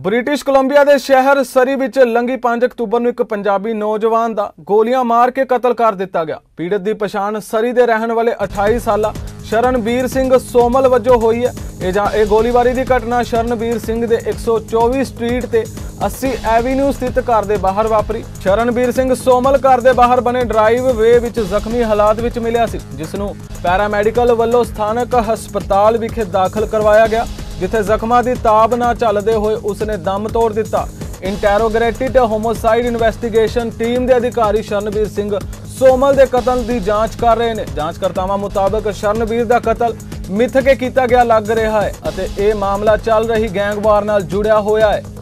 British Columbia ਦੇ ਸ਼ਹਿਰ ਸਰੀ ਵਿੱਚ ਲੰਘੀ 5 ਅਕਤੂਬਰ ਨੂੰ ਇੱਕ ਪੰਜਾਬੀ ਨੌਜਵਾਨ ਦਾ ਗੋਲੀਆਂ ਮਾਰ ਕੇ ਕਤਲ ਕਰ ਦਿੱਤਾ ਗਿਆ। ਪੀੜਤ ਦੀ ਪਛਾਣ ਸਰੀ ਦੇ ਰਹਿਣ ਵਾਲੇ 28 ਸਾਲਾ ਸ਼ਰਨਬੀਰ ਸਿੰਘ ਸੋਮਲ ਵਜੋਂ ਹੋਈ ਹੈ। ਇਹ ਗੋਲੀਬਾਰੀ ਦੀ ਘਟਨਾ ਸ਼ਰਨਬੀਰ ਸਿੰਘ ਦੇ 124 ਸਟਰੀਟ ਤੇ 80 ਐਵੀਨਿਊ ਸਥਿਤ ਘਰ ਦੇ ਬਾਹਰ ਵਾਪਰੀ। ਸ਼ਰਨਬੀਰ ਸਿੰਘ ਸੋਮਲ ਘਰ ਦੇ ਬਾਹਰ ਬਣੇ ਡਰਾਈਵ ਵੇ ਵਿੱਚ ਜ਼ਖਮੀ ਹਾਲਾਤ ਵਿੱਚ ਮਿਲਿਆ ਸੀ, ਜਿਸ ਨੂੰ ਪੈਰਾਮੈਡੀਕਲ ਵੱਲੋਂ ਸਥਾਨਕ ਹਸਪਤਾਲ ਵਿਖੇ ਦਾਖਲ ਕਰਵਾਇਆ ਗਿਆ, जिथे जख्मां दी ताब ना झलदे होए उसने दम तोड़ दिता। इंटैरोगेटेड होमोसाइड इन्वेस्टिगेशन टीम के अधिकारी शरणबीर सिंह सोमल के कतल की जांच कर रहे हैं। जांचकर्तावां मुताबिक शरणबीर का कतल मिथ के किया गया लग रहा है, ये मामला चल रही गैंगवार नाल जुड़िया होया है।